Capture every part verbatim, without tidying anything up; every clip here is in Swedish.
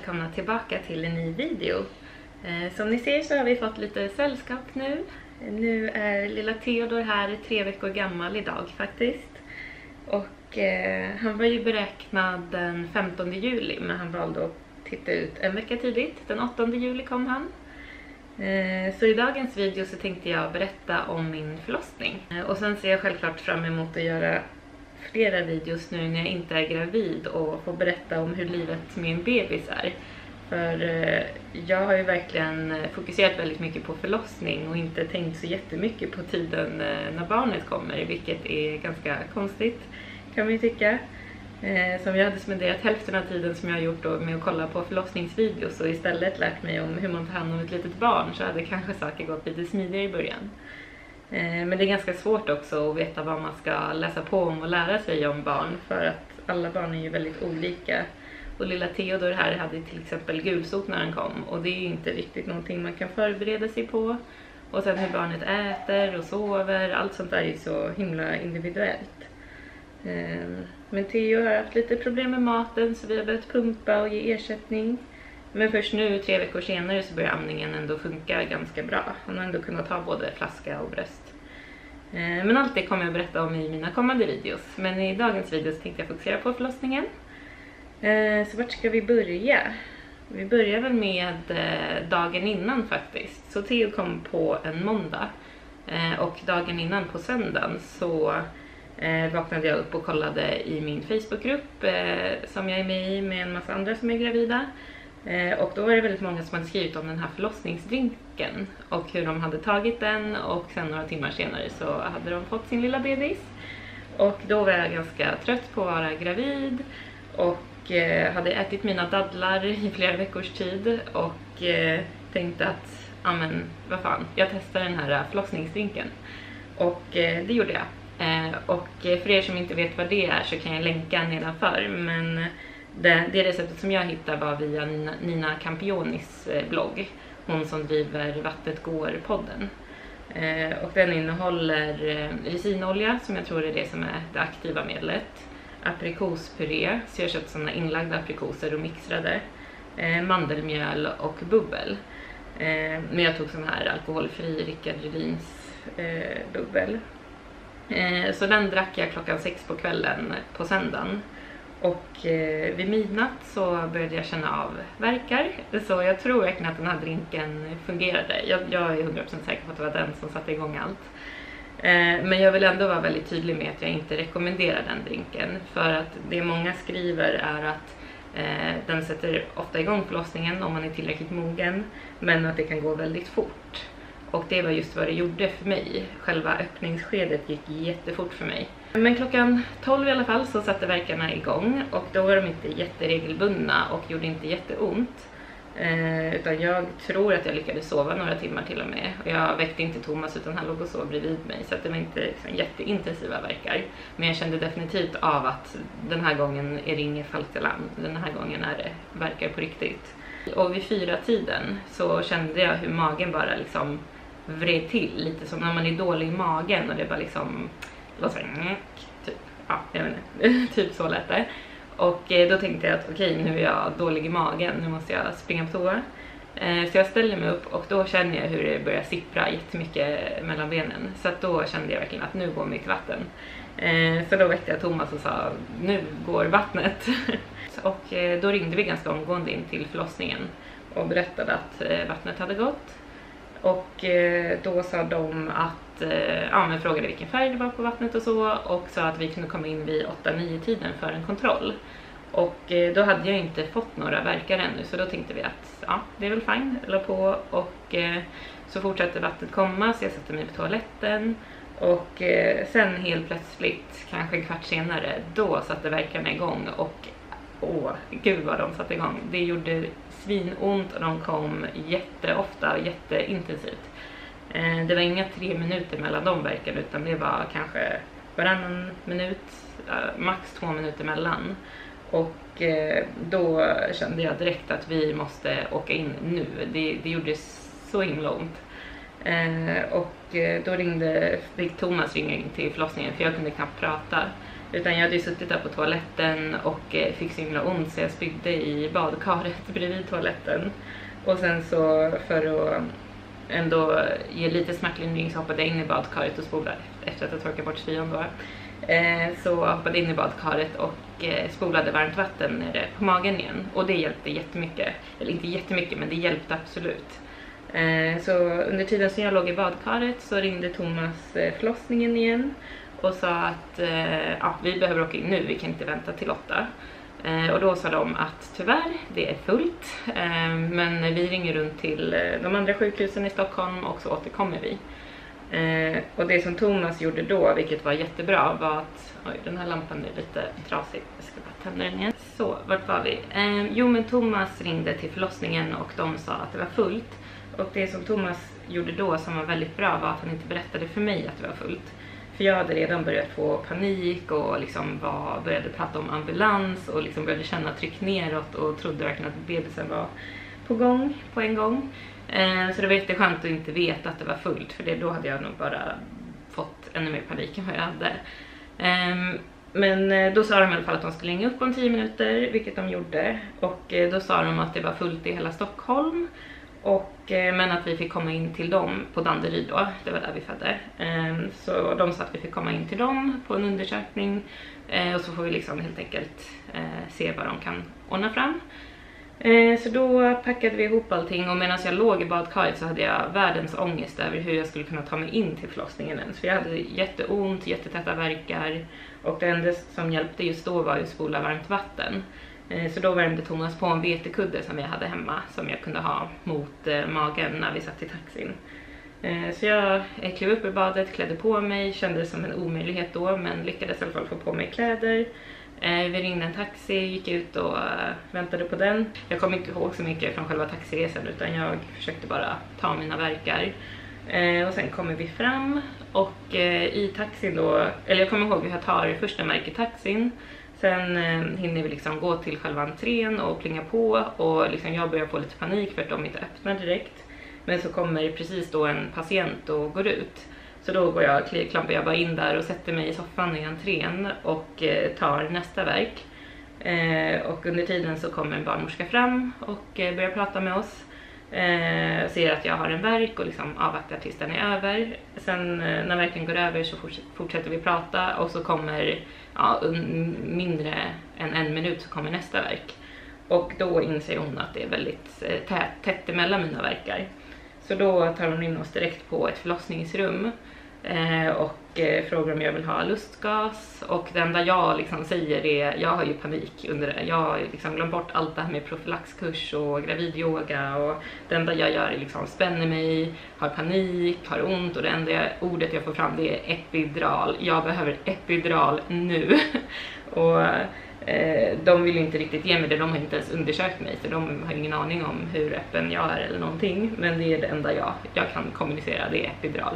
välkomna tillbaka till en ny video. Eh, som ni ser så har vi fått lite sällskap nu. Nu är lilla Theodor här, tre veckor gammal idag faktiskt. Och eh, han var ju beräknad den femtonde juli, men han valde att titta ut en vecka tidigt. Den åttonde juli kom han. Eh, så i dagens video så tänkte jag berätta om min förlossning. Eh, och sen ser jag självklart fram emot att göra flera videos nu när jag inte är gravid och få berätta om hur livet med en bebis är. För eh, jag har ju verkligen fokuserat väldigt mycket på förlossning och inte tänkt så jättemycket på tiden eh, när barnet kommer, vilket är ganska konstigt kan man ju tycka. Eh, som jag hade spenderat hälften av tiden som jag har gjort då med att kolla på förlossningsvideos och istället lärt mig om hur man tar hand om ett litet barn, så hade kanske saker gått lite smidigare i början. Men det är ganska svårt också att veta vad man ska läsa på om och lära sig om barn, för att alla barn är ju väldigt olika. Och lilla Theodor här hade till exempel gulsot när han kom, och det är ju inte riktigt någonting man kan förbereda sig på. Och sen hur barnet äter och sover, allt sånt där är ju så himla individuellt. Men Theo har haft lite problem med maten, så vi har börjat pumpa och ge ersättning. Men först nu, tre veckor senare, så börjar amningen ändå funka ganska bra. Han har ändå kunnat ta både flaska och bröst. Men allt det kommer jag berätta om i mina kommande videos. Men i dagens video så tänkte jag fokusera på förlossningen. Så vart ska vi börja? Vi börjar väl med dagen innan faktiskt. Så Theo kom på en måndag. Och dagen innan på söndagen så vaknade jag upp och kollade i min Facebookgrupp som jag är med i med en massa andra som är gravida. Och då var det väldigt många som hade skrivit om den här förlossningsdrinken och hur de hade tagit den, och sen några timmar senare så hade de fått sin lilla bebis. Och då var jag ganska trött på att vara gravid och hade ätit mina dadlar i flera veckors tid och tänkte att, ja men vad fan, jag testar den här förlossningsdrinken. Och det gjorde jag. Och för er som inte vet vad det är så kan jag länka nedanför, men Det, det receptet som jag hittade var via Nina, Nina Campionis blogg. Hon som driver Vattnet går-podden. Eh, och den innehåller eh, resinolja, som jag tror är det som är det aktiva medlet. Aprikospuré, så jag köpte sådana inlagda aprikoser och mixrade. Eh, mandelmjöl och bubbel. Eh, men jag tog sån här alkoholfri Rickard Rydins eh, bubbel. Eh, så den drack jag klockan sex på kvällen på söndagen. Och eh, vid midnatt så började jag känna av verkar. Så jag tror verkligen att den här drinken fungerade. Jag, jag är hundra procent säker på att det var den som satte igång allt. Eh, men jag vill ändå vara väldigt tydlig med att jag inte rekommenderar den drinken. För att det många skriver är att eh, den sätter ofta igång förlossningen om man är tillräckligt mogen. Men att det kan gå väldigt fort. Och det var just vad det gjorde för mig. Själva öppningsskedet gick jättefort för mig. Men klockan tolv i alla fall så satte verkarna igång. Och då var de inte jätteregelbundna och gjorde inte jätteont. Eh, utan jag tror att jag lyckades sova några timmar till och med. Och jag väckte inte Thomas, utan han låg och sov bredvid mig. Så att det var inte liksom jätteintensiva verkar. Men jag kände definitivt av att den här gången är det inget falskt alarm. Den här gången är det verkar på riktigt. Och vid fyra tiden så kände jag hur magen bara liksom vred till. Lite som när man är dålig i magen och det bara liksom låter typ, ja, jag vet inte, typ så lät det. Och då tänkte jag att okej, okay, nu är jag dålig i magen, nu måste jag springa på toa. Så jag ställer mig upp och då känner jag hur det börjar sippra jättemycket mellan benen. Så att då kände jag verkligen att nu går mitt vatten. Så då väckte jag Thomas och sa, nu går vattnet. Och då ringde vi ganska omgående in till förlossningen och berättade att vattnet hade gått. Och då sa de att, ja men frågade vilken färg det var på vattnet och så, och sa att vi kunde komma in vid åtta nio tiden för en kontroll. Och då hade jag inte fått några verkar ännu, så då tänkte vi att ja, det är väl fine, eller på. Och så fortsatte vattnet komma, så jag satte mig på toaletten. Och sen helt plötsligt, kanske en kvart senare, då satte verkarna igång. Och åh, gud vad de satte igång. Det gjorde svinont och de kom jätteofta och jätteintensivt. Det var inga tre minuter mellan de verkarna, utan det var kanske varannan minut, max två minuter mellan. Och då kände jag direkt att vi måste åka in nu. Det, det gjorde så himla ont. Och då ringde, fick Thomas ringa in till förlossningen, för jag kunde knappt prata. Utan jag hade ju suttit där på toaletten och fick så himla ont så jag spydde i badkaret bredvid toaletten. Och sen så för att ändå ge lite smärtlindring så hoppade jag in i badkaret och spolade efter att jag torkat bort spyan då. Eh, så hoppade in i badkaret och eh, spolade varmt vatten nere på magen igen. Och det hjälpte jättemycket. Eller inte jättemycket, men det hjälpte absolut. Eh, så under tiden som jag låg i badkaret så ringde Thomas eh, förlossningen igen. Och sa att eh, ja, vi behöver åka in nu, vi kan inte vänta till åtta. Eh, och då sa de att tyvärr, det är fullt. Eh, men vi ringer runt till eh, de andra sjukhusen i Stockholm och så återkommer vi. Eh, och det som Thomas gjorde då, vilket var jättebra, var att... Oj, den här lampan är lite trasig. Jag ska bara tända den igen. Så, vart var vi? Eh, jo, men Thomas ringde till förlossningen och de sa att det var fullt. Och det som Thomas gjorde då som var väldigt bra var att han inte berättade för mig att det var fullt. För jag hade redan börjat få panik och liksom var, började prata om ambulans och liksom började känna tryck neråt och trodde verkligen att bebisen var på gång på en gång. Eh, så det var jätteskönt att inte veta att det var fullt, för det, då hade jag nog bara fått ännu mer panik än vad jag hade. Eh, men då sa de i alla fall att de skulle ringa upp om tio minuter, vilket de gjorde. Och eh, då sa de att det var fullt i hela Stockholm. Och, eh, men att vi fick komma in till dem på Danderyd då, det var där vi födde. Eh, så de sa att vi fick komma in till dem på en undersökning. Eh, och så får vi liksom helt enkelt eh, se vad de kan ordna fram. Eh, så då packade vi ihop allting och medan jag låg i badkaret så hade jag världens ångest över hur jag skulle kunna ta mig in till förlossningen ens. För jag hade jätteont, jättetäta värkar och det enda som hjälpte just då var att spola varmt vatten. Eh, så då värmde Thomas på en vetekudde som jag hade hemma som jag kunde ha mot eh, magen när vi satt i taxin. Eh, så jag klev upp i badet, klädde på mig, kände det som en omöjlighet då men lyckades i alla fall få på mig kläder. Eh, vi ringde en taxi, gick ut och uh, väntade på den. Jag kommer inte ihåg så mycket från själva taxiresan utan jag försökte bara ta mina verkar. Eh, och sen kommer vi fram och eh, i taxin då, eller jag kommer ihåg att jag tar första märket taxin. Sen eh, hinner vi liksom gå till själva entrén och plinga på och liksom jag börjar få lite panik för att de inte öppnar direkt. Men så kommer precis då en patient och går ut. Så då går jag, klampar jag bara in där och sätter mig i soffan i entrén och eh, tar nästa verk. Eh, och under tiden så kommer en barnmorska fram och eh, börjar prata med oss. Eh, ser att jag har en verk och liksom avvaktar tills den är över. Sen eh, när verken går över så fortsätter vi prata och så kommer ja, mindre än en minut så kommer nästa verk. Och då inser hon att det är väldigt eh, tätt, tätt emellan mina verkar. Så då tar hon in oss direkt på ett förlossningsrum eh, och eh, frågar om jag vill ha lustgas. Och det enda jag liksom säger är, jag har ju panik under det. Jag har liksom glömt bort allt det här med profylaxkurs och gravidyoga. Och det enda jag gör är liksom spänner mig, har panik, har ont. Och det enda jag, ordet jag får fram det är epidural. Jag behöver epidural nu. och... De vill inte riktigt ge mig det, de har inte ens undersökt mig så de har ingen aning om hur öppen jag är eller någonting. Men det är det enda jag, jag kan kommunicera, det är epidural.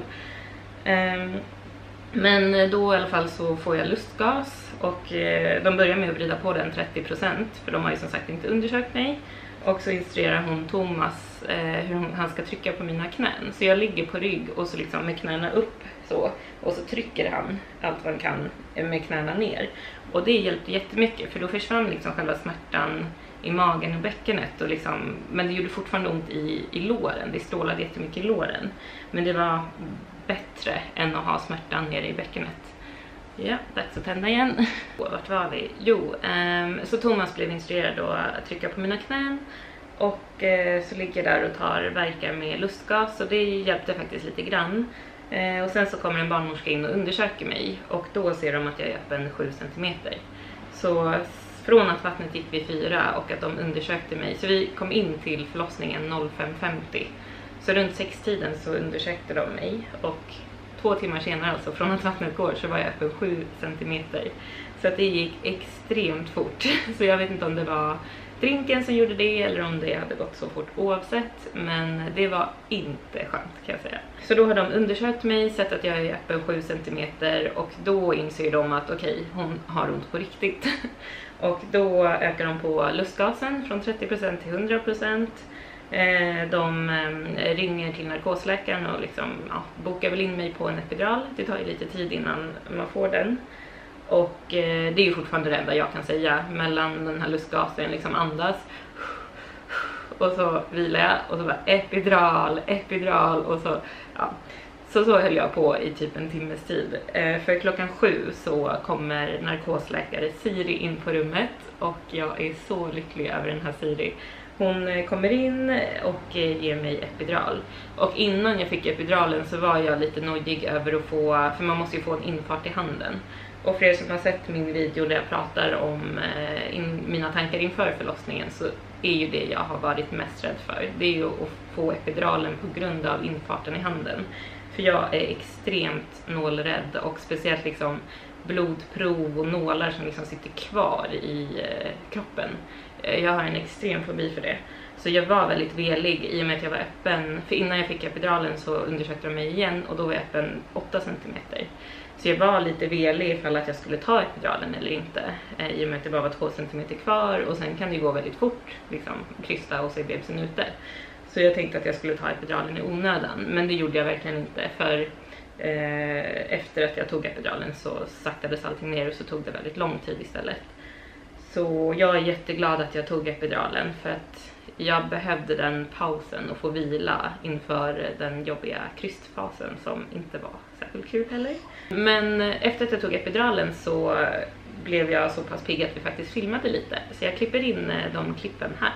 Men då i alla fall så får jag lustgas och de börjar med att vrida på den trettio procent för de har ju som sagt inte undersökt mig. Och så instruerar hon Thomas hur han ska trycka på mina knän. Så jag ligger på rygg och så liksom med knäna upp så. Och så trycker han allt vad han kan med knäna ner. Och det hjälpte jättemycket för då försvann liksom själva smärtan i magen och bäckenet. Och liksom, men det gjorde fortfarande ont i, i låren. Det strålade jättemycket i låren. Men det var bättre än att ha smärtan nere i bäckenet. Ja, dags att tända igen. Vart var vi? Jo, um, så Thomas blev instruerad då att trycka på mina knän. Och uh, så ligger jag där och tar verkar med lustgas. Och det hjälpte faktiskt lite grann. Uh, och sen så kommer en barnmorska in och undersöker mig. Och då ser de att jag är öppen sju centimeter. Så från att vattnet gick vid fyra och att de undersökte mig. Så vi kom in till förlossningen fem femtio. Så runt sex-tiden så undersökte de mig. Och två timmar senare, alltså från att vattnet går, så var jag öppen sju centimeter. Så att det gick extremt fort. Så jag vet inte om det var drinken som gjorde det eller om det hade gått så fort oavsett. Men det var inte skönt kan jag säga. Så då har de undersökt mig, sett att jag är öppen sju centimeter. Och då inser de att okej, okay, hon har ont på riktigt. Och då ökar de på lustgasen från trettio procent till hundra procent. De ringer till narkosläkaren och liksom, ja, bokar väl in mig på en epidural. Det tar ju lite tid innan man får den. Och eh, det är ju fortfarande det enda jag kan säga. Mellan den här lustgasen, liksom andas. Och så vilar jag och så bara epidural, epidural och så, ja. Så så höll jag på i typ en timmes tid. Eh, för klockan sju så kommer narkosläkare Siri in på rummet och jag är så lycklig över den här Siri. Hon kommer in och ger mig epidural. Och innan jag fick epiduralen så var jag lite nojig över att få, för man måste ju få en infart i handen. Och för er som har sett min video där jag pratar om eh, in, mina tankar inför förlossningen, så är ju det jag har varit mest rädd för. Det är ju att få epiduralen på grund av infarten i handen. För jag är extremt nålrädd och speciellt liksom blodprov och nålar som liksom sitter kvar i eh, kroppen. Jag har en extrem fobi för det. Så jag var väldigt velig i och med att jag var öppen. För innan jag fick epiduralen så undersökte de mig igen och då var jag öppen åtta centimeter. Så jag var lite velig ifall att jag skulle ta epiduralen eller inte. I och med att det bara var två centimeter kvar och sen kan det gå väldigt fort. Liksom krysta och se bebisen ute. Så jag tänkte att jag skulle ta epiduralen i onödan. Men det gjorde jag verkligen inte. För eh, efter att jag tog epiduralen så saktades allting ner och så tog det väldigt lång tid istället. Så jag är jätteglad att jag tog epiduralen för att jag behövde den pausen och få vila inför den jobbiga krystfasen som inte var särskilt kul heller. Men efter att jag tog epiduralen så blev jag så pass pigg att vi faktiskt filmade lite. Så jag klipper in de klippen här.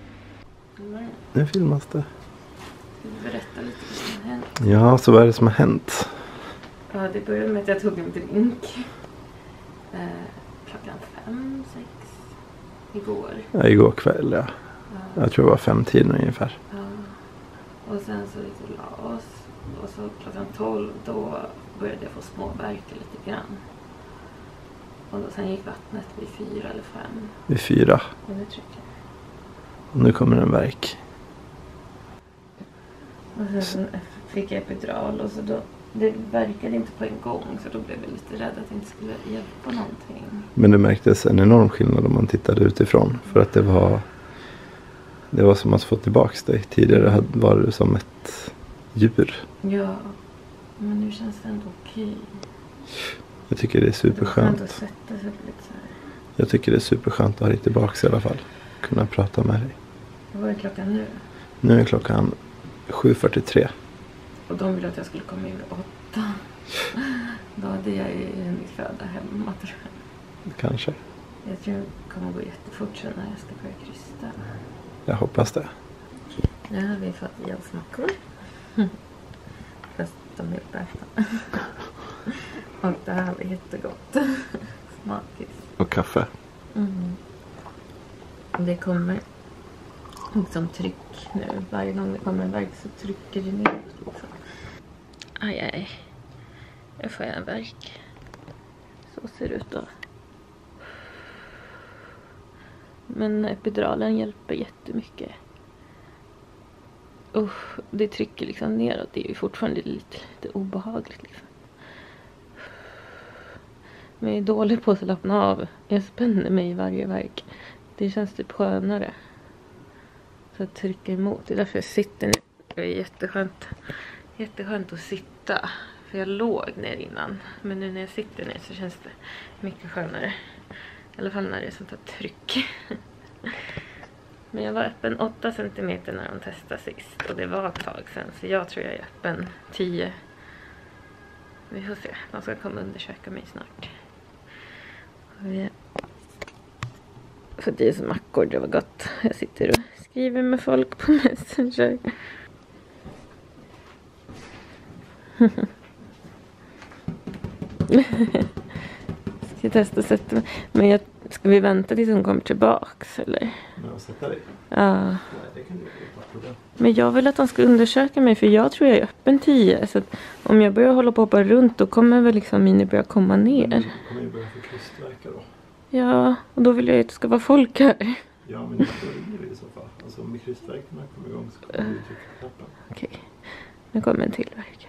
Nu filmas det. Ska du berätta lite vad som har hänt? Ja, så vad är det som har hänt? Ja, det började med att jag tog en drink. Eh, klockan fem, sex. Igår. Ja, igår kväll, ja. Ja. Jag tror det var fem tiden ungefär. Ja. Och sen så gick vi la oss. Och så klockan tolv då började jag få småvärkar lite grann. Och då, sen gick vattnet vid fyra eller fem. Vid fyra. Och nu trycker jag. Och nu kommer en verk. Och sen fick jag epidural och så då, det verkade inte på en gång så då blev jag lite rädd att det inte skulle hjälpa någonting. Men det märktes en enorm skillnad om man tittade utifrån. För att det var det var som att få tillbaka dig. Tidigare var du som ett djur. Ja, men nu känns det ändå okej. Jag tycker det är superskönt. Det var skönt att sätta sig lite så här. Jag tycker det är superskönt att ha dig tillbaka i alla fall. Kunna prata med dig. Vad är klockan nu? Nu är klockan sju fyrtiotre. Och de ville att jag skulle komma in vid åtta. Då hade jag ju hunnit föda hemma, tror jag. Kanske. Jag tror det kommer gå jättefort sen när jag ska börja krysta. Jag hoppas det. Nu har vi fått i oss mackor. Fast de är uppätna. Och det här var jättegott. Smakigt. Och kaffe. Mm. Det kommer liksom tryck nu. Varje gång det kommer en verk så trycker det ner. Liksom. Aj, aj. Jag får en verk. Så ser det ut då. Men epiduralen hjälper jättemycket. Usch, det trycker liksom neråt. Det är ju fortfarande lite, lite obehagligt liksom. Men jag är dålig på att slappna av. Jag spänner mig i varje verk. Det känns typ skönare. Så att trycka emot. Det är därför jag sitter nu. Det är jätteskönt. Jätteskönt att sitta. För jag låg ner innan. Men nu när jag sitter ner så känns det mycket skönare. I alla fall när det är sånt här tryck. Men jag var öppen åtta centimeter när de testade sist. Och det var ett tag sedan. Så jag tror jag är öppen tio. Vi får se. De ska komma och undersöka mig snart. För det är så mackor, det var gott. Jag sitter och skriver med folk på Messenger. Ska jag testa att sätta mig. Men jag, ska vi vänta tills hon kommer tillbaks eller? Men att sätta dig? Ja. Nej, det kan du inte problem. Men jag vill att de ska undersöka mig för jag tror jag är öppen tio. Så att om jag börjar hålla på och hoppa runt då kommer väl liksom Mini börja komma ner. Men du kommer ju börja få krystverkar då. Ja, och då vill jag att det ska vara folk här. Ja, men det börjar det i så fall. Alltså om krystverkarna kommer igång så kommer du trycka på knappen. Okej, okay. Nu kommer en till verk.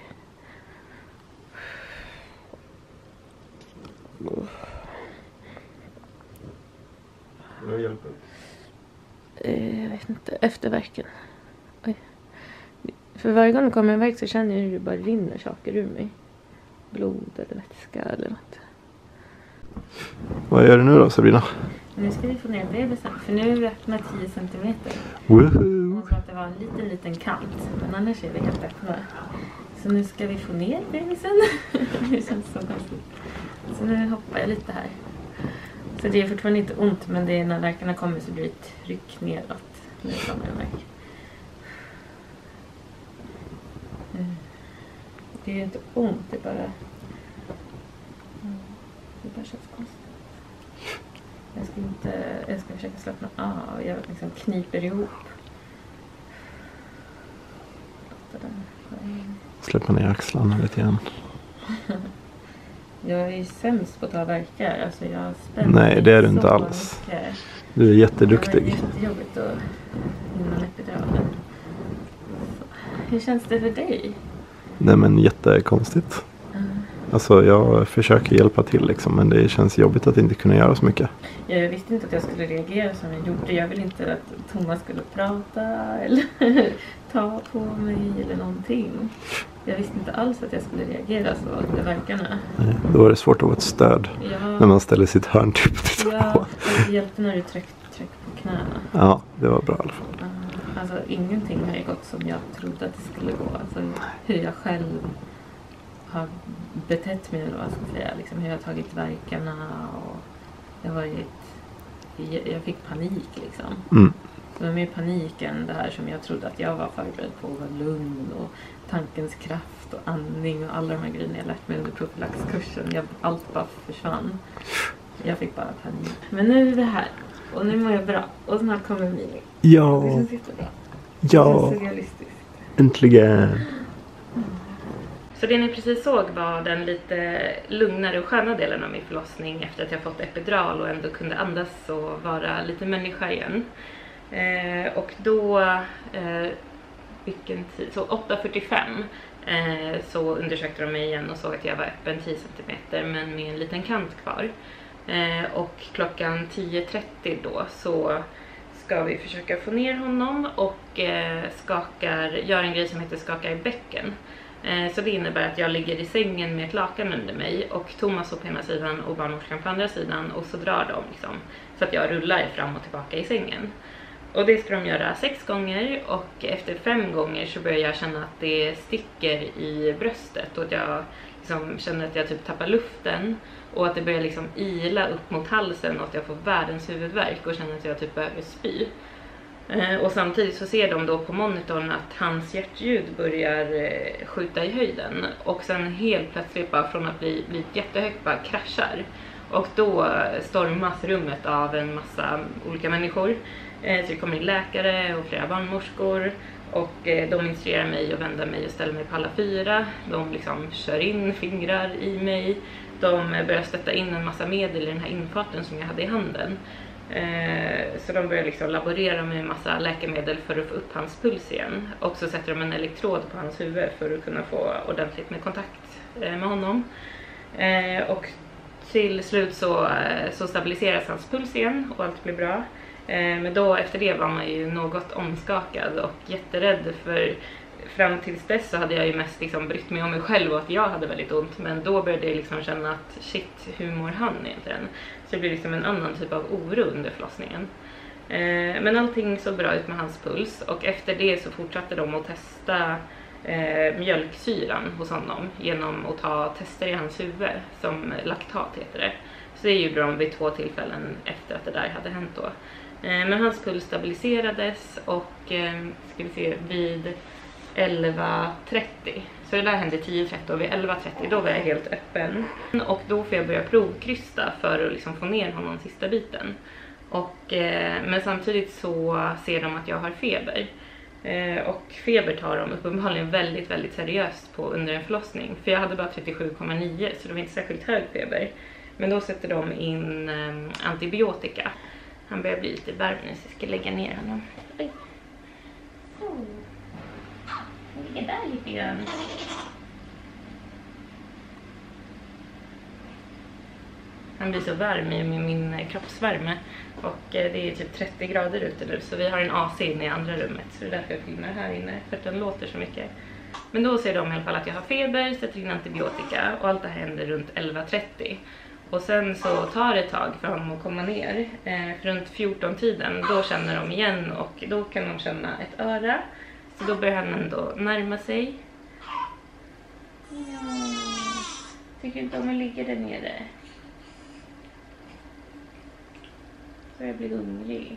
Vad hjälper? Jag vet inte, efterverken. Oj. För varje gång det kommer en verk så känner jag hur det bara rinner saker ur mig. Blod eller vätska eller något. Vad gör du nu då, Sabrina? Nu ska vi få ner bebisen, för nu är vi öppna tio centimeter. Woohoo! Jag sa att det var en liten, liten kant, men annars är vi helt öppna. Så nu ska vi få ner bebisen. Det känns så konstigt. Så nu hoppar jag lite här. Så det är fortfarande inte ont, men det är när verkarna kommer så blir det ett tryck neråt. Nu kommer det verk. Det är inte ont, det är bara... Det bara känns konstigt. Jag ska inte... Jag ska försöka slappna av. Jag liksom kniper ihop. Släppa ner axlarna lite grann. Jag är ju sämst på att ta verkar. Alltså jag spänner. Nej, det är du inte alls. Mycket. Du är jätteduktig. Det var jättejobbigt att innan epiduralen. Hur känns det för dig? Nej, men jättekonstigt. Mm. Alltså jag försöker hjälpa till liksom, men det känns jobbigt att inte kunna göra så mycket. Jag visste inte att jag skulle reagera som jag gjorde. Jag ville inte att Thomas skulle prata eller ta på mig eller någonting. Jag visste inte alls att jag skulle reagera så med verkarna. Nej, då är det svårt att vara ett stöd Ja. när man ställer sitt hörn typ och tittar Ja, på. det hjälpte när du tryckte tryck på knäna. Ja, det var bra i alla fall. Uh, alltså ingenting har ju gått som jag trodde att det skulle gå. Alltså hur jag själv har betett mig eller vad jag ska säga. Liksom, hur jag har tagit verkarna och det har varit... Jag fick panik liksom. Mm. Det var mer panik än det här som jag trodde att jag var förberedd på. Att vara lugn och tankens kraft och andning och alla de här grejerna jag lärt mig under profylaxkursen. Jag, allt bara försvann. Jag fick bara panik. Men nu är vi här. Och nu mår jag bra. Och snart kommer Mini. Ja. Det känns jättebra. Ja. Det känns så realistiskt. Äntligen. Så det ni precis såg var den lite lugnare och sköna delen av min förlossning efter att jag fått epidural och ändå kunde andas och vara lite människa igen. Eh, och då, eh, vilken tid? Så åtta fyrtiofem eh, så undersökte de mig igen och såg att jag var öppen tio centimeter men med en liten kant kvar. Eh, och klockan tio trettio då så ska vi försöka få ner honom och eh, skakar, gör en grej som heter skaka i bäcken. Eh, så det innebär att jag ligger i sängen med ett lakan under mig och Thomas på ena sidan och barnmorskan på andra sidan och så drar de liksom, så att jag rullar fram och tillbaka i sängen. Och det ska de göra sex gånger och efter fem gånger så börjar jag känna att det sticker i bröstet och att jag liksom känner att jag typ tappar luften och att det börjar liksom ila upp mot halsen och att jag får världens huvudvärk och känner att jag typ behöver spy. Eh, och samtidigt så ser de då på monitorn att hans hjärtljud börjar eh, skjuta i höjden och sen helt plötsligt bara från att bli, bli jättehögt bara kraschar. Och då stormas rummet av en massa olika människor. Eh, så det kommer in läkare och flera barnmorskor och eh, de instruerar mig att vända mig och ställa mig på alla fyra. De liksom kör in fingrar i mig. De börjar sätta in en massa medel i den här infarten som jag hade i handen. Eh, så de börjar liksom laborera med en massa läkemedel för att få upp hans puls igen. Och så sätter de en elektrod på hans huvud för att kunna få ordentligt med kontakt eh, med honom. Eh, och till slut så, så stabiliseras hans puls igen och allt blir bra. Eh, men då efter det var man ju något omskakad och jätterädd för fram tills dess så hade jag ju mest liksom brytt mig om mig själv och att jag hade väldigt ont. Men då började jag liksom känna att shit, hur mår han egentligen? Så det blev liksom en annan typ av oro under förlossningen. Eh, men allting såg bra ut med hans puls och efter det så fortsatte de att testa eh, mjölksyran hos honom genom att ta tester i hans huvud som laktat heter det. Så det är ju bra vid två tillfällen efter att det där hade hänt då. Eh, men hans puls stabiliserades och eh, ska vi se vid elva trettio. Så det där hände tio trettio och vid elva trettio då var jag helt öppen. Och då får jag börja provkrysta för att liksom få ner honom sista biten. Och, eh, men samtidigt så ser de att jag har feber. Eh, och feber tar de uppenbarligen väldigt, väldigt seriöst på under en förlossning. För jag hade bara trettiosju komma nio så det var inte särskilt hög feber. Men då sätter de in eh, antibiotika. Han börjar bli lite varm nu så jag ska lägga ner honom. Oj. Oh. Han ligger där lite grann. Han blir så varm med min kroppsvärme. Och det är typ trettio grader ute nu. Så vi har en A C inne i andra rummet. Så det är därför jag filmar här inne. För att den låter så mycket. Men då ser de i alla fall att jag har feber. Sätter in antibiotika. Och allt det här händer runt elva trettio. Och sen så tar det ett tag för honom att komma ner. Eh, runt fjorton tiden, då känner de igen och då kan de känna ett öra. Så då börjar han ändå närma sig. Ja, tycker inte om att ligga där nere. Så jag blir hungrig.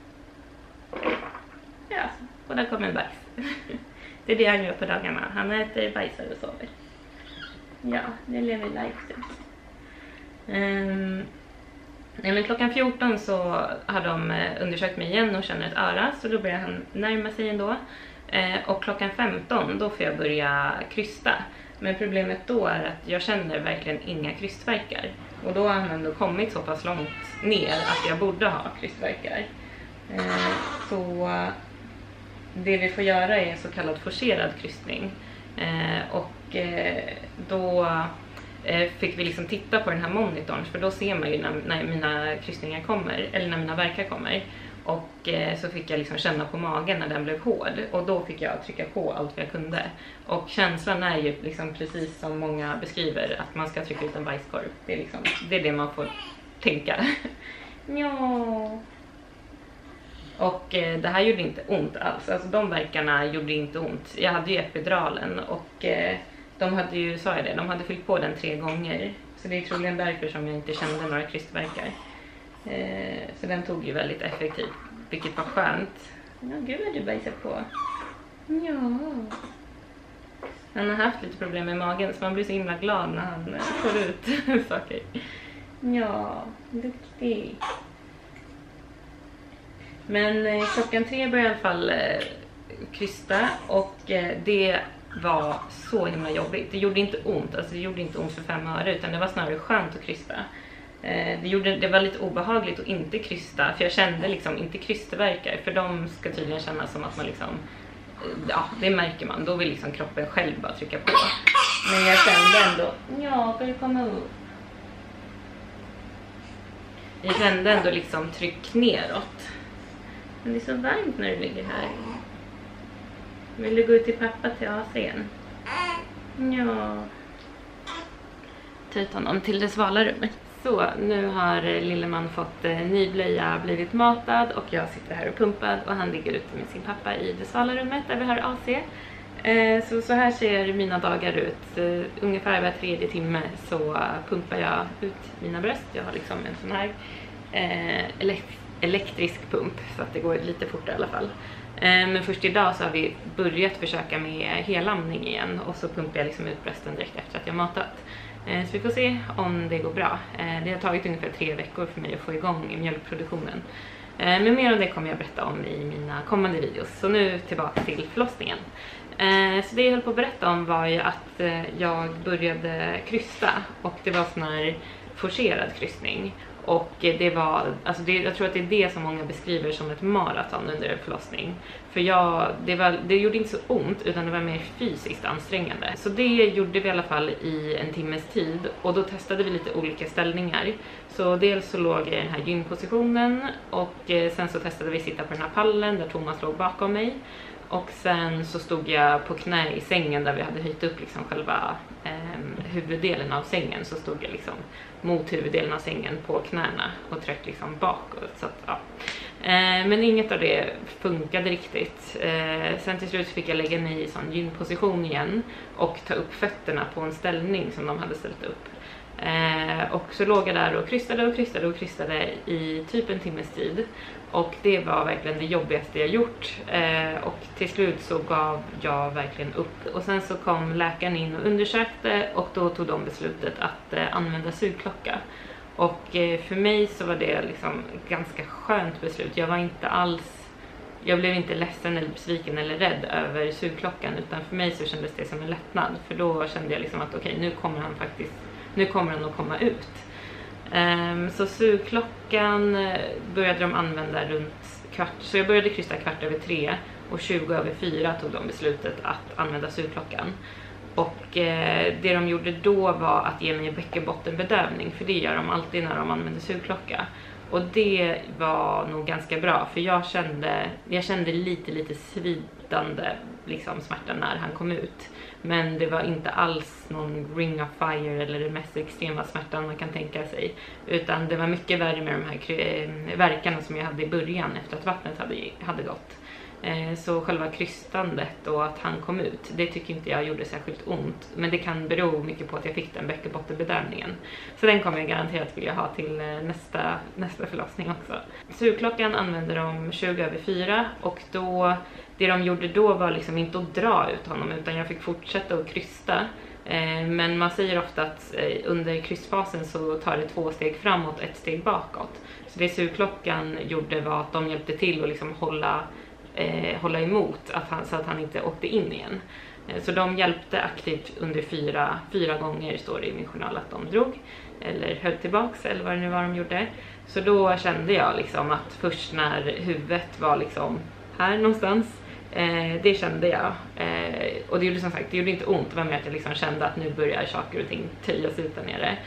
Ja, och där kommer en bajs. Det är det han gör på dagarna. Han äter, bajsar och sover. Ja, det lever life. Um, nej, men klockan fjorton så har de undersökt mig igen och känner ett öra. Så då börjar han närma sig ändå. Uh, och klockan femton då får jag börja krysta. Men problemet då är att jag känner verkligen inga krystverkar. Och då har han ändå kommit så pass långt ner att jag borde ha krystverkar. Uh, så det vi får göra är en så kallad forcerad krystning. Uh, och uh, då fick vi liksom titta på den här monitorn, för då ser man ju när, när mina krystningar kommer, eller när mina verkar kommer. Och eh, så fick jag liksom känna på magen när den blev hård, och då fick jag trycka på allt vad jag kunde. Och känslan är ju liksom precis som många beskriver, att man ska trycka ut en bajskorv. Det är, liksom, det, är det man får tänka. Ja. Och eh, det här gjorde inte ont alls, alltså de verkarna gjorde inte ont. Jag hade ju epiduralen och eh, de hade ju, sa jag det, de hade fyllt på den tre gånger. Så det är troligen därför som jag inte kände några krystverkar. Eh, så den tog ju väldigt effektivt, vilket var skönt. Ja, gud vad du bajsar på. Ja. Han har haft lite problem med magen, så man blir så himla glad när han får ut saker. Ja, duktig. Men eh, klockan tre började i alla fall eh, krysta, och eh, det var så himla jobbigt. Det gjorde inte ont, alltså det gjorde inte ont för fem öre, utan det var snarare skönt att krysta. Eh, det, gjorde, det var lite obehagligt att inte krysta, för jag kände liksom inte krystverkar, för de ska tydligen kännas som att man liksom, ja, det märker man, då vill liksom kroppen själv bara trycka på. Men jag kände ändå, ja, ska du komma upp? Jag kände ändå liksom tryck neråt. Men det är så varmt när du ligger här. Vill du gå ut till pappa till A C:n? Ja. Ta ut honom till det svala rummet. Så, nu har lille man fått eh, ny blöja, blivit matad, och jag sitter här och pumpad, och han ligger ute med sin pappa i det svala rummet där vi har A C. Eh, så, så här ser mina dagar ut. Uh, ungefär var tredje timme så uh, pumpar jag ut mina bröst. Jag har liksom en sån här eh, elekt elektrisk pump, så att det går lite fortare i alla fall. Men först idag så har vi börjat försöka med helamning igen, och så pumpar jag liksom ut brösten direkt efter att jag matat. Så vi får se om det går bra. Det har tagit ungefär tre veckor för mig att få igång mjölkproduktionen. Men mer om det kommer jag berätta om i mina kommande videos. Så nu tillbaka till förlossningen. Så det jag höll på att berätta om var ju att jag började krysta, och det var sån här forcerad krystning. Och det var, alltså det, jag tror att det är det som många beskriver som ett maraton under en förlossning. För jag, det, var, det gjorde inte så ont, utan det var mer fysiskt ansträngande. Så det gjorde vi i alla fall i en timmes tid, och då testade vi lite olika ställningar. Så dels så låg jag i den här gynpositionen, och sen så testade vi sitta på den här pallen där Thomas låg bakom mig. Och sen så stod jag på knä i sängen där vi hade höjt upp liksom själva eh, huvuddelen av sängen. Så stod jag liksom mot huvuddelen av sängen på knäna och tryckte liksom bakåt. Så att, ja. eh, men inget av det funkade riktigt. Eh, sen till slut fick jag lägga mig i sån gynposition igen och ta upp fötterna på en ställning som de hade ställt upp. Eh, och så låg jag där och krystade och krystade och krystade i typ en timmes tid. Och det var verkligen det jobbigaste jag gjort. Eh, och till slut så gav jag verkligen upp. Och sen så kom läkaren in och undersökte, och då tog de beslutet att eh, använda sugklocka. Och eh, för mig så var det liksom ganska skönt beslut. Jag var inte alls, jag blev inte ledsen eller besviken eller rädd över sugklockan, utan för mig så kändes det som en lättnad. För då kände jag liksom att okej, okay, nu kommer han faktiskt, nu kommer han att komma ut. Um, så sugklockan började de använda runt kvart, så jag började krysta kvart över tre, och tjugo över fyra tog de beslutet att använda sugklockan. Och eh, det de gjorde då var att ge mig bäckenbottenbedövning, för det gör de alltid när de använder sugklocka. Och det var nog ganska bra, för jag kände, jag kände lite lite svidande liksom smärtan när han kom ut. Men det var inte alls någon ring of fire eller den mest extrema smärtan man kan tänka sig. Utan det var mycket värre med de här verkarna som jag hade i början efter att vattnet hade, hade gått. Så själva krystandet och att han kom ut, det tycker inte jag gjorde särskilt ont. Men det kan bero mycket på att jag fick den bäckenbottenbedövningen. Så den kommer jag garanterat vilja ha till nästa, nästa förlossning också. Sugklockan använde de tjugo över fyra och då, det de gjorde då var liksom inte att dra ut honom utan jag fick fortsätta att krysta. Men man säger ofta att under krystfasen så tar det två steg framåt, ett steg bakåt. Så det sugklockan gjorde var att de hjälpte till att liksom hålla Eh, hålla emot att han, så att han inte åkte in igen. Eh, så de hjälpte aktivt under fyra, fyra gånger, står det i min journal att de drog. Eller höll tillbaks eller vad det nu var de gjorde. Så då kände jag liksom att först när huvudet var liksom här någonstans. Eh, det kände jag. Eh, och det gjorde som sagt, det gjorde inte ont. Det var med att jag liksom kände att nu börjar saker och ting töjas ut där nere.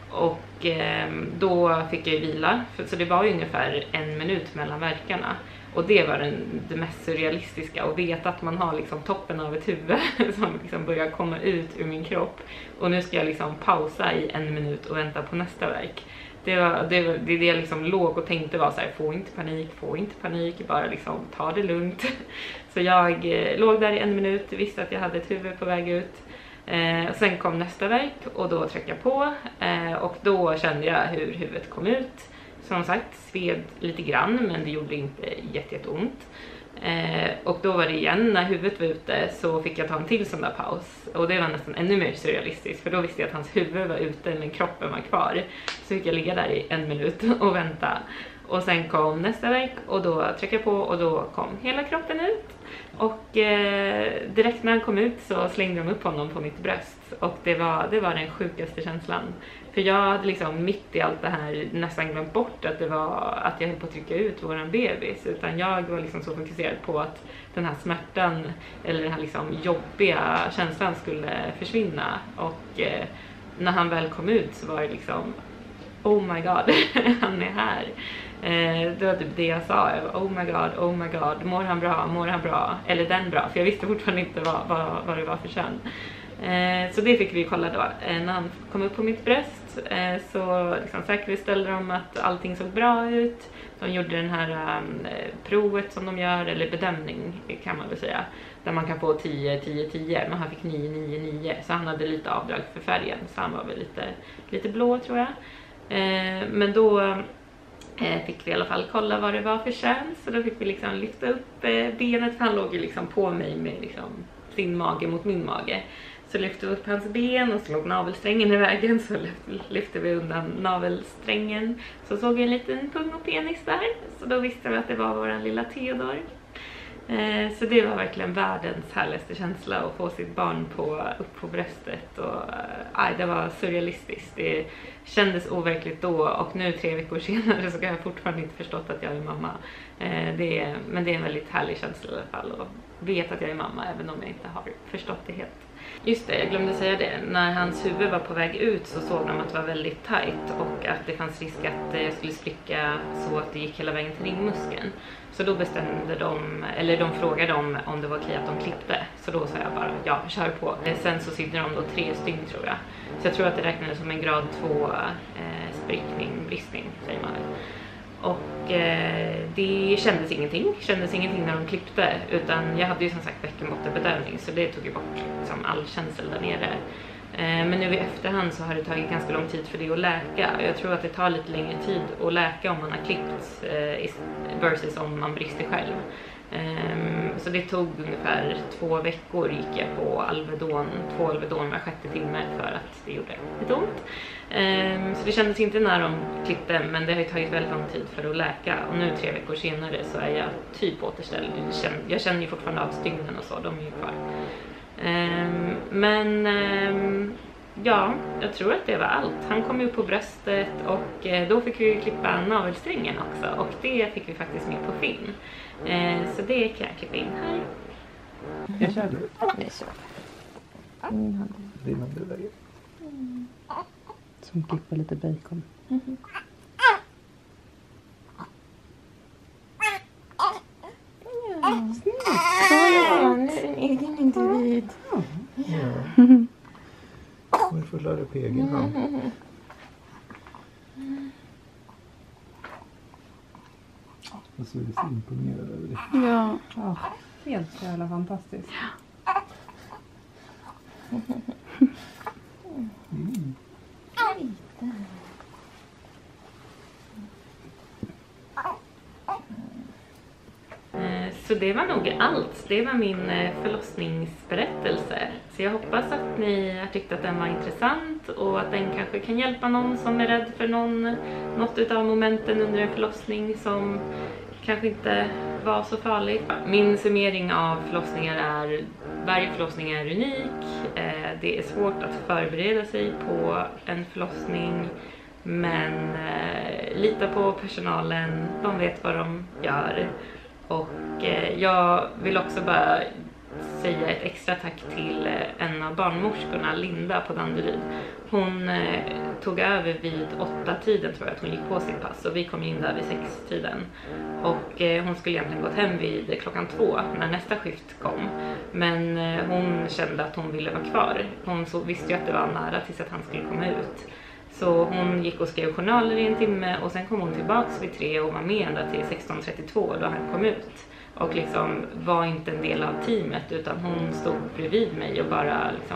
Och eh, då fick jag ju vila. För, så det var ju ungefär en minut mellan verkarna. Och det var den, det mest surrealistiska. Och veta att man har liksom toppen av ett huvud som liksom börjar komma ut ur min kropp. Och nu ska jag liksom pausa i en minut och vänta på nästa verk. Det var det, var, det, det jag liksom låg och tänkte var så här: få inte panik, få inte panik, bara liksom ta det lugnt. Så jag eh, låg där i en minut, visste att jag hade ett huvud på väg ut. Eh, och sen kom nästa verk och då tryckte jag på. Eh, och då kände jag hur huvudet kom ut. Som sagt, sved lite grann men det gjorde inte jätte, jätte ont. Eh, och då var det igen, när huvudet var ute så fick jag ta en till sån där paus. Och det var nästan ännu mer surrealistiskt för då visste jag att hans huvud var ute men kroppen var kvar. Så fick jag ligga där i en minut och vänta. Och sen kom nästa verk och då tryckte jag på och då kom hela kroppen ut. Och eh, direkt när han kom ut så slängde de upp honom på mitt bröst. Och det var, det var den sjukaste känslan. För jag hade liksom mitt i allt det här nästan glömt bort att det var att jag höll på att trycka ut våran bebis. Utan jag var liksom så fokuserad på att den här smärtan eller den här liksom jobbiga känslan skulle försvinna. Och eh, när han väl kom ut så var det liksom, oh my god, han är här. Eh, det var typ det jag sa. Jag var, oh my god, oh my god, mår han bra, mår han bra? Eller den bra, för jag visste fortfarande inte vad, vad, vad det var för kön. Eh, så det fick vi kolla då. Eh, när han kom upp på mitt bröst eh, så liksom säkerställde de att allting såg bra ut. De gjorde den här um, provet som de gör, eller bedömning kan man väl säga. Där man kan få tio, tio, tio, men han fick nio, nio, nio. Så han hade lite avdrag för färgen, så han var väl lite, lite blå tror jag. Eh, men då eh, fick vi i alla fall kolla vad det var för kön. Så då fick vi liksom lyfta upp eh, benet, för han låg ju liksom på mig med liksom sin mage mot min mage. Så lyfte vi upp hans ben och slog navelsträngen i vägen, så lyfte vi undan navelsträngen. Så såg jag en liten pung och penis där, så då visste vi att det var våran lilla Theodor. Eh, så det var verkligen världens härligaste känsla att få sitt barn på, upp på bröstet. Och, eh, det var surrealistiskt, det kändes overkligt då, och nu tre veckor senare så har jag fortfarande inte förstått att jag är mamma. Eh, det, men det är en väldigt härlig känsla i alla fall, och vet att jag är mamma även om jag inte har förstått det helt. Just det, jag glömde säga det. När hans huvud var på väg ut så såg de att det var väldigt tajt och att det fanns risk att jag skulle spricka så att det gick hela vägen till ringmuskeln. Så då bestämde de, eller de frågade om, om det var okej att de klippte. Så då sa jag bara, ja, kör på. Sen så sydde de då tre stygn tror jag. Så jag tror att det räknades som en grad två eh, sprickning, bristning säger man väl. Och eh, det kändes ingenting, kändes ingenting när de klippte, utan jag hade ju som sagt bäckenbottenbedövning, så det tog ju bort liksom all känsel där nere. Eh, men nu i efterhand så har det tagit ganska lång tid för det att läka. Jag tror att det tar lite längre tid att läka om man har klippt eh, versus om man brister själv. Um, så det tog ungefär två veckor gick jag på Alvedon, två Alvedon var sjätte timme för att det gjorde lite ont. Um, så det kändes inte när de klippte, men det har ju tagit väldigt lång tid för att läka. Och nu tre veckor senare så är jag typ återställd. Jag känner, jag känner ju fortfarande av stygnen och så, de är ju kvar. Um, men um, ja, jag tror att det var allt. Han kom ju på bröstet och eh, då fick vi klippa navelsträngen också. Och det fick vi faktiskt med på film. Eh, så det kan jag klippa in här. Jag kör du. Det är så. Mm. Rinnande vägen. Mm. Som klipper lite bacon. Mm. Ja, snyggt. Så ja, nu är den egen. individ. Ja. Jag får lära på egen hand. Jag så är så imponerad över det. Ja. Ja, helt jävla fantastiskt. Mm. Så det var nog allt. Det var min förlossningsberättelse. Så jag hoppas att ni har tyckt att den var intressant och att den kanske kan hjälpa någon som är rädd för någon, något av momenten under en förlossning som kanske inte var så farligt. Min summering av förlossningar är: varje förlossning är unik. Det är svårt att förbereda sig på en förlossning, men lita på personalen. De vet vad de gör. Och jag vill också bara säga ett extra tack till en av barnmorskorna, Linda på Danderyd. Hon tog över vid åtta tiden, tror jag att hon gick på sitt pass, och vi kom in där vid sex tiden. Och hon skulle egentligen gått hem vid klockan två när nästa skift kom. Men hon kände att hon ville vara kvar. Hon så visste ju att det var nära tills att han skulle komma ut. Så hon gick och skrev journaler i en timme och sen kom hon tillbaks vid tre och var med ända till sexton trettiotvå då han kom ut. Och liksom var inte en del av teamet, utan hon stod bredvid mig och bara liksom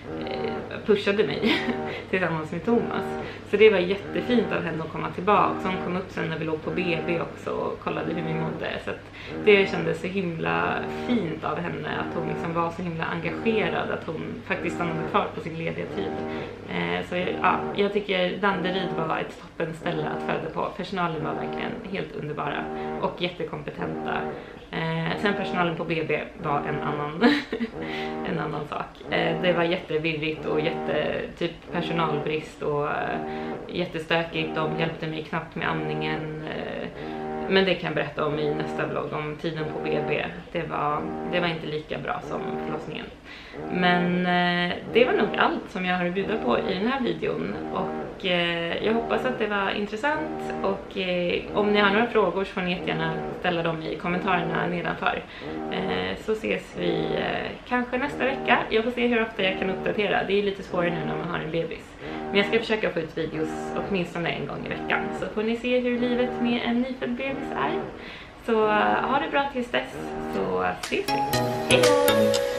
pushade mig tillsammans med Thomas. Så det var jättefint av henne att komma tillbaka. Hon kom upp sen när vi låg på B B också och kollade hur vi mådde. Så att det kändes så himla fint av henne att hon liksom var så himla engagerad, att hon faktiskt stannade kvar på sin lediga tid. Så ja, jag tycker Danderyd var ett toppenställe att föda på. Personalen var verkligen helt underbara och jättekompetenta. Eh, sen personalen på B B var en annan en annan sak. Eh, det var jättevirrigt och jätte typ personalbrist och eh, jättestökigt. De hjälpte mig knappt med amningen. Eh, men det kan jag berätta om i nästa vlogg om tiden på B B. Det var, det var inte lika bra som förlossningen. Men eh, det var nog allt som jag har att bjuda på i den här videon. Och eh, jag hoppas att det var intressant. Och eh, om ni har några frågor så får ni jättegärna ställa dem i kommentarerna nedanför. Eh, så ses vi eh, kanske nästa vecka. Jag får se hur ofta jag kan uppdatera. Det är lite svårare nu när man har en bebis. Men jag ska försöka få ut videos åtminstone en gång i veckan. Så får ni se hur livet med en nyfödd bebis är. Så uh, ha det bra tills dess, så ses vi. Hej!